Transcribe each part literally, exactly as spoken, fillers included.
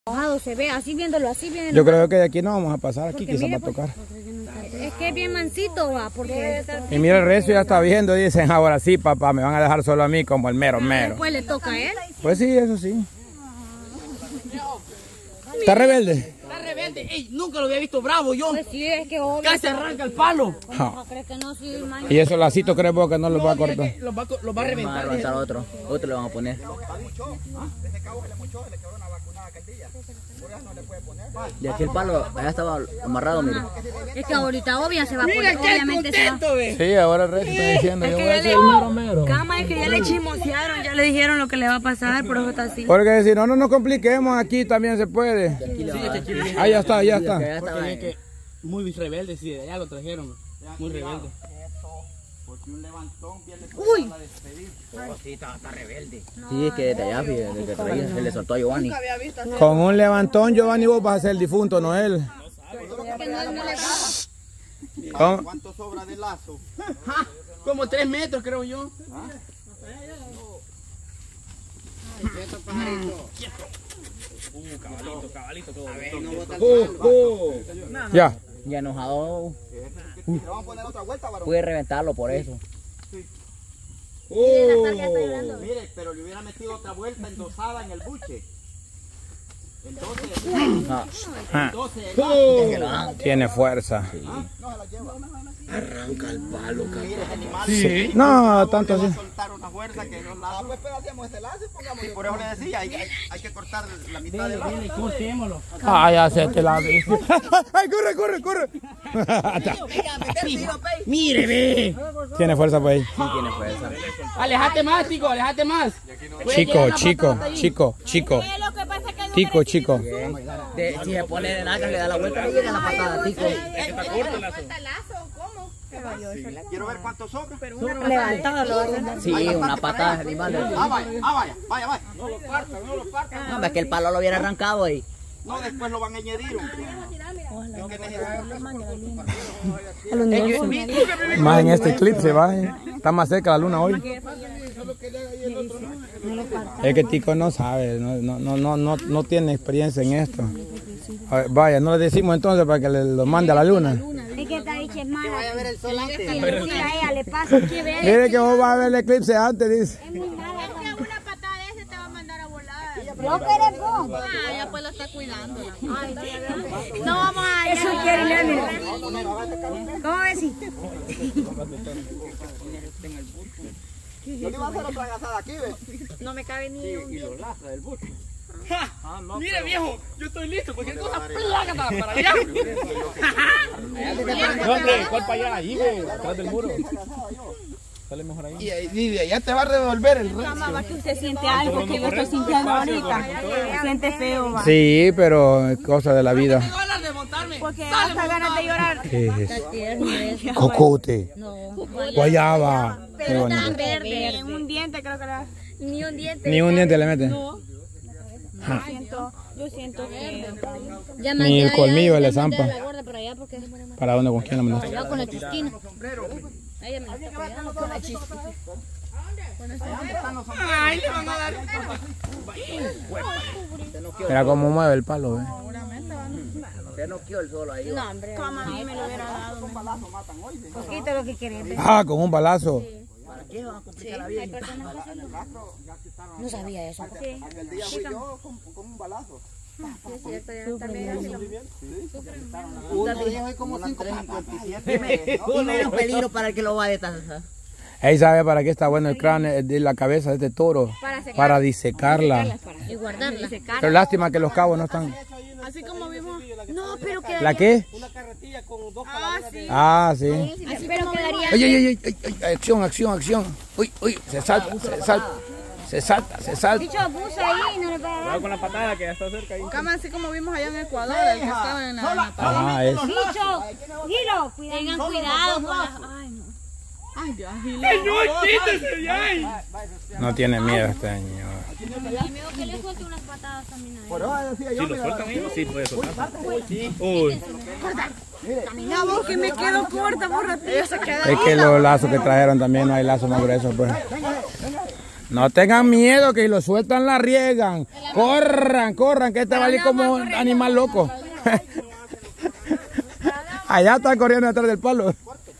Mojado se ve, así viéndolo, así viéndolo. Yo creo que de aquí no vamos a pasar, aquí Porque quizás mire, va a tocar. Pues, es que es bien mansito, va, porque... Y mira, el resto ya está viendo, dicen, ahora sí, papá, me van a dejar solo a mí como el mero mero. Después le toca a él. Pues sí, eso sí. ¿Está rebelde? Está rebelde. Ey, nunca lo había visto bravo yo. Pues sí, es que obvio. Casi arranca el palo. No, ¿crees que no? Sí, man. Y esos lacitos creo vos que no los va a cortar. Los va, los va a reventar. Van a levantar otro. Otro le van a poner. Y aquí el palo, allá estaba amarrado, mire. Es que ahorita obvio se va a Mira poner, que obviamente se va. contento, ve. Sí, ahora el resto está diciendo, yo voy a ser el mero mero. Cama, es que ya le chismosearon, ya le dijeron lo que le va a pasar, por eso está así. Porque si no, no nos compliquemos, aquí también se puede. Ah, ya está, ya está. Allá estaba, Porque que muy rebelde, sí, de allá lo trajeron. Muy rebelde. Uy, sí, está, está rebelde. Sí, es que desde allá, desde que traía, se le soltó a Giovanni. Con un levantón, Giovanni, vos vas a ser el difunto, no él. es que no, no le pasa. ¿Cómo? ¿Cuánto sobra de lazo? Ja, como tres metros, creo yo. Ya. Y enojado, ¿Le vamos a poner otra vuelta, varón? pude reventarlo por eso. Mire, pero le hubiera metido otra vuelta endosada en el buche. Entonces, Ah, entonces, tiene fuerza. arranca el palo, cabrón. Sí. No, tanto así. Soltar una fuerza que no la... Ah, pues pero hacemos este lazo y pongamos... Por eso le decía, hay, hay, hay que cortar la mitad del lazo. Cortémoslo. Ah, ya se te la vi. ¡Ay, corre, corre, corre! Mire, ve. Tiene fuerza por ahí. Sí, tiene fuerza. Alejate más, chico, alejate más. Chico, chico, chico, chico. Tico, chico. De, si se pone de nalgas, le da la vuelta y llega la patada, tico. Quiero ver cuánto sobra. Levantado lo va a hacer. Sí, una patada de animal. Ah, vaya, ah, vaya, vaya, vaya. No lo partan, no lo partan. No, es que el palo lo hubiera arrancado ahí. No, después lo van a añadir. Más en este eclipse, va. eh. Está más cerca la luna hoy. Es que Tico no sabe, no, no, no, no, no, no tiene experiencia en esto. A ver, vaya, no le decimos entonces para que le, lo mande a la luna. Es que esta dicha es mala. Vaya a ver el sol antes. Si a ella le pasa, que ve. Mire que vos vas a ver el eclipse antes, dice. Es muy mala. Es que una patada de ese te va a mandar a volar. No, pero vos. Ah, ya pues lo está cuidando. No vamos a... Eso quiere, mira, mira. ¿Cómo ves? ¿No le iba a hacer otra gasada aquí, ve? No me cabe ni un diente. Mire, viejo, yo estoy listo. Cualquier cosa, plácata para allá. No, hombre, ¿cuál para allá? Ahí, güey, atrás del muro. Sale mejor ahí. Y de allá te va a revolver el resto. Mamá, que usted siente algo que yo estoy sintiendo ahorita. Siente feo, va. Sí, pero es cosa de la vida. Tengo ganas de montarme. Porque hasta ganas de llorar. ¿Qué es? Cocote. Guayaba. Qué Pero bonito. tan verde. Un diente creo que era. Ni un diente. Ni un diente le mete. No. Yo siento, yo siento que... Ni el colmillo le zampa. La gorda por allá porque... ¿Para dónde? ¿Con quién la mandaste? Allá con la chistina. Ella me la está cuidando con la chistina. Ay, le van a dar. Mira cómo mueve el palo, ¿eh? Se noqueó el solo ahí. No, hombre. Como a mí me lo hubiera dado. Poquito lo que querés. Ah, con un balazo. ¿Para qué van a complicar la vida? No sabía eso. Sí. Aquel día fui yo con, con un balazo. Es cierto, ya está medio. Uno dijo es como cinco cincuenta y siete. Y menos peligro para el que lo va a detallar. Él sabe para qué está bueno el cráneo de la cabeza de este toro. Para disecarla. Y guardarla. Pero lástima que los cabos no están. Así como vimos. No, pero que... ¿La qué? Una carretilla con dos Ah, sí. Ah, sí. Así pero quedaría... Ay, ay, ay, ay, ay, acción, acción, acción. Uy, uy, se salta, se salta. Se salta, se salta. Dicho, puso ahí, no le puede dar. Con la patada que ya está cerca ahí. Cama así como vimos allá en Ecuador, el que estaba en la... Ah, es. Dicho, Gilo, tengan cuidado con las... Ay, no. Ay, Dios, ¡No, quítese ya! No tiene miedo este señor. Y me que le suelte unas patadas también a él. Por ahora decía yo. Si lo sueltan ellos, sí puede soltar. Camina vos que me quedo corta por ratito. Es que los lazos que trajeron también no hay lazos más gruesos, pues. No tengan miedo que si lo sueltan la riegan. Corran, corran, que este va a ir como un animal loco. Allá está corriendo detrás del palo.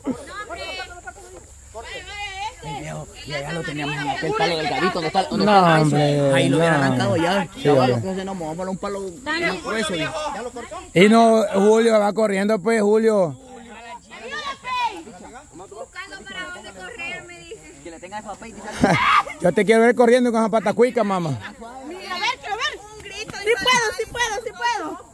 Y allá lo teníamos en aquel palo del garito. ¿Dónde está, dónde No, está eso? hombre, Ahí lo no. habían arrancado ya. Sí, Ya va, hombre. lo que hacemos, vamos a un palo más grueso. Ya. Y no, Julio va corriendo pues, Julio. Buscando para dónde correr, me dice. Que le tenga el papel. Yo te quiero ver corriendo con esa pata cuica, mamá. Mira, a ver, quiero ver. Un grito. Sí puedo, sí puedo, sí puedo.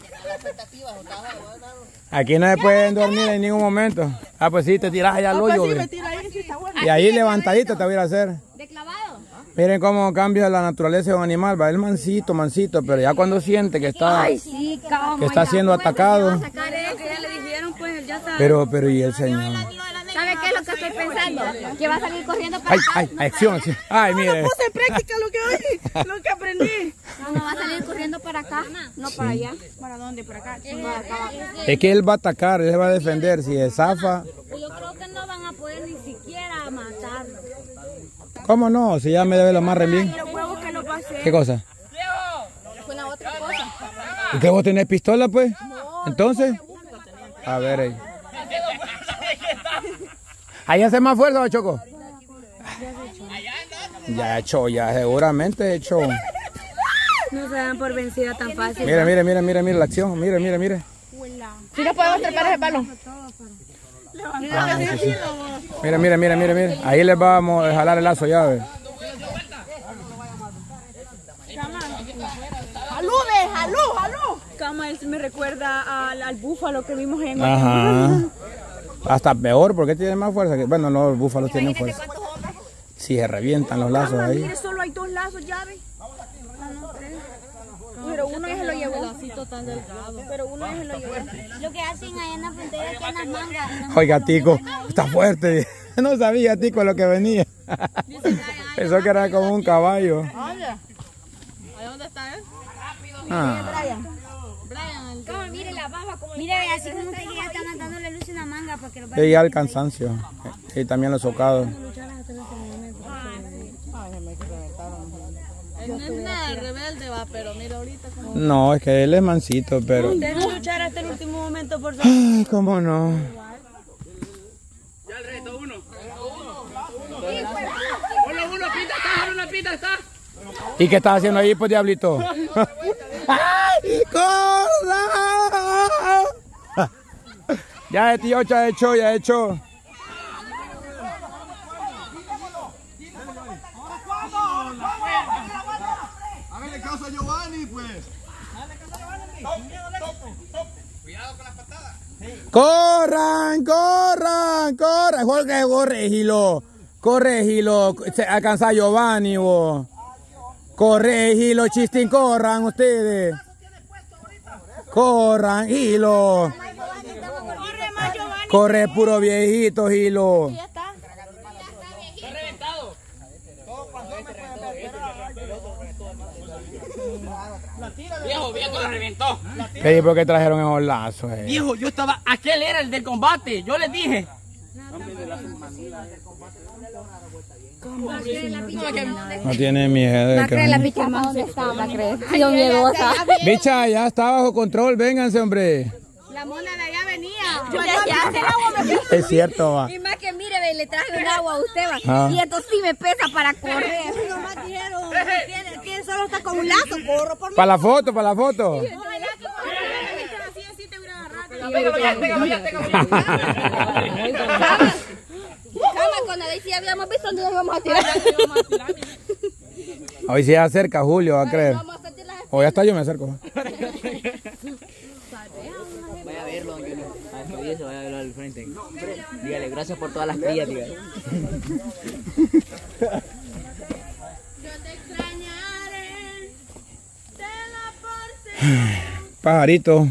Aquí no se pueden dormir en ningún momento. Ah, pues sí, te tiras allá al hoyo. Sí, ve. me tiro ahí, sí está bueno. Y ahí levantadito te voy a ir a hacer. ¿De clavado? Miren cómo cambia la naturaleza de un animal. Va el mansito, mansito, pero ya cuando siente que está, Sí, cabrón. que está siendo atacado. Sacar eso, que ya le dijeron, pues ya sabe. Pero, pero, ¿y el señor? ¿Sabe qué es lo que estoy pensando? Que va a salir corriendo para Ay, acá. ay, acción. Sí. Ay, mire. Puse en práctica lo que oí, lo que aprendí. No, no va a salir corriendo para acá, no para allá. ¿Para dónde? ¿Para acá? Para acá. Es que él va a atacar, él se va a defender. Si se zafa, Yo creo que no van a poder ni siquiera matarlo. ¿cómo no? Si ya me debe lo más bien. Los huevos que no pasé. ¿Qué cosa? Fue una otra cosa. ¿Y que vos tenés pistola, pues? Entonces, a ver ahí. Ahí hace más fuerza, Choco. Ya echó, ya seguramente echó. No se dan por vencida tan fácil. Mira, mira, mira, mira, mira la acción. Mira, mira, mira. Si no podemos trepar ese balón. Ah, eso sí. Mira, mira, mira, mira, mira. Ahí les vamos a jalar el lazo ya, ve. ¡Alude! ¡Alú! ¡Alú! Cama, él me recuerda al, al búfalo que vimos en... Ajá. Hasta peor, porque tiene más fuerza que... Bueno, no, los búfalos tienen fuerza. Si se revientan los lazos Cama, ahí. mire, solo hay dos lazos, llave. Pero uno ya se lo llevó. Pero uno ya se lo llevó. Lo que hacen allá en la frontera es que en las mangas. en las Oiga, Tico, está fuerte. No sabía, Tico, lo que venía. Pensó que era como un caballo. ¿Allá dónde está él? Ah. Como, mire la baba, como mire, así como que ya están dándole luz en la manga para que lo Y ya el cansancio. Y también los socados. Él no es nada rebelde, va, pero mira ahorita como... No, es que él es mansito, pero... Deja luchar hasta el último momento por su... Ay, cómo no. Ya el reto uno. Uno, uno, pinta está, una pinta está. ¿Y qué estás haciendo ahí, pues, diablito? ¡Ay, corra! Ya de tío, ya hecho, ya hecho. Háganle caso a Giovanni, pues. ¡Corran, corran, corran! Jorge, corregilo. Corregilo. Se alcanza Giovanni, vos. Corregilo, chistín, corran ustedes. Corran, Gilo. Corre puro viejito, Gilo. Viejo, viejo, lo reventó. ¿Qué por qué trajeron esos lazos? Eh? Viejo, yo estaba, aquel era el del combate, yo les dije. No tiene miedo. Va a de creer la que... pichama dónde está, va a creer. Yo miedosa. Bicha, ya está bajo control, vénganse, hombre. La mona de allá venía. Yo ya sé. Es cierto, va. Y más que mire, ve, le traje un agua a usted, va. Ah. Y esto sí me pesa para correr. Nomás dijeron que- que solo está con un lazo, corro por Para la foto, para la foto. Cama, cuando ahí sí habíamos visto dónde nos íbamos a tirar. Hoy sí se acerca Julio, va a creer. Vamos a sentir las O ya está, yo me acerco. Vaya a verlo, don Junior. A despedirse, vaya a verlo al frente. Dígale, gracias por todas las crías, dígale. Yo te extrañaré, tenla por seguro. Pajarito.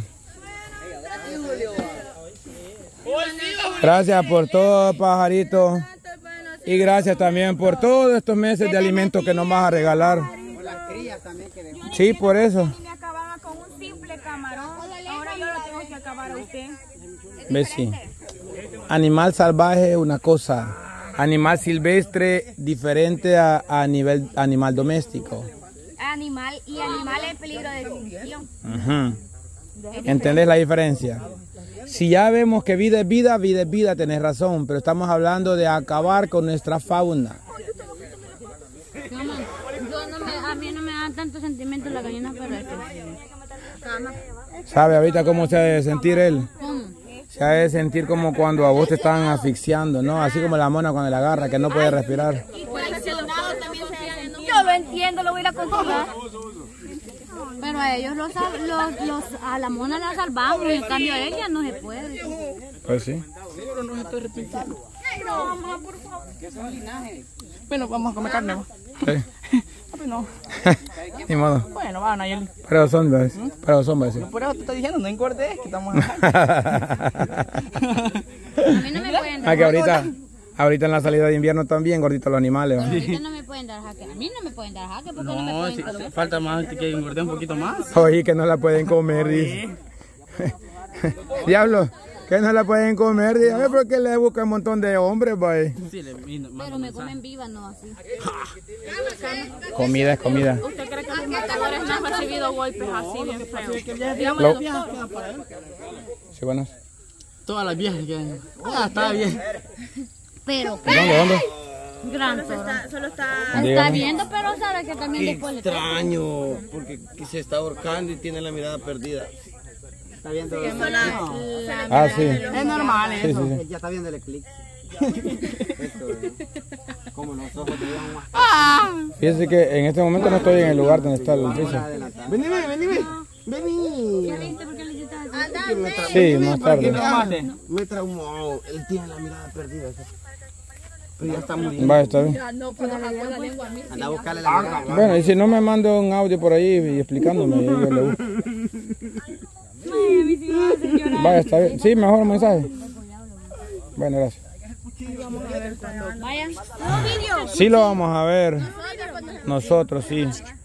Gracias por todo, pajarito. Y gracias también por todos estos meses de alimentos que nos vas a regalar. Sí, por eso. me acababa con un simple camarón. Ahora yo lo tengo que acabar a usted. Ve, sí. Animal salvaje es una cosa. Animal silvestre diferente a, a nivel animal doméstico. Animal y animal en peligro de extinción. Uh-huh. ¿Entendés la diferencia? Si ya vemos que vida es vida, vida es vida, tenés razón, pero estamos hablando de acabar con nuestra fauna. Yo no me, a mí no me dan tanto sentimiento la gallina, pero es que... ¿Sabe ahorita cómo se ha de sentir él? ¿Cómo? Se ha de sentir como cuando a vos te están asfixiando, ¿no? Así como la mona cuando la agarra, que no puede respirar. Yo lo entiendo, lo voy a ir a controlar. Pero a ellos los, los, los a la mona la salvamos, en cambio a ella no se puede. Pues sí. Seguro no se estoy arrepintiendo. No, mamá, por favor. Que son linajes. Bueno, vamos a comer carne, ¿no? Sí. Pues no. Ni modo. Bueno, va, Nayeli. Pero son, ¿ves? Pero son, ¿ves? Por eso te estoy diciendo, no engordes, que estamos A mí no me pueden dar. Ah, que ahorita, ahorita en la salida de invierno también, gorditos los animales. ¿no? Ahorita no me pueden dar jaque. A mí no me pueden dar jaque porque no, me No, pueden si, comer. si falta más que engorde un poquito más. Oye, que no la pueden comer, dice. Diablo, que no la pueden comer, dice. A ver, ¿por qué le busca un montón de hombres, boy? Sí, le, Pero me comen viva, no así. Comida es comida. ¿Usted cree que los matadores no han recibido golpes así bien feos? Lo- Sí, bueno. Todas las viejas que... Ah, está bien. Pero ¿Dónde, dónde? gran toro. Solo está... Está Dígame. viendo, pero sabe que también después le toca. Extraño, porque se está ahorcando y tiene la mirada perdida. Está viendo. Ah, sí. Es normal Sí, eso. sí, sí. Ya está viendo el eclipse. Como los ojos de más. Fíjese que en este momento no estoy en el lugar donde está el piso. Vení, vení, vení, vení. Vení. ¿Por qué le hiciste así? Sí, más tarde. Me traumó. Él tiene la mirada perdida. Pero ya está muriendo. Va, está bien. Anda a buscarle la mirada. Bueno, y si no me mando un audio por ahí y explicándome, yo le busco. Vaya, está bien. Sí, mejor un mensaje. Bueno, gracias. Vaya. Sí lo vamos a ver. Nosotros, sí.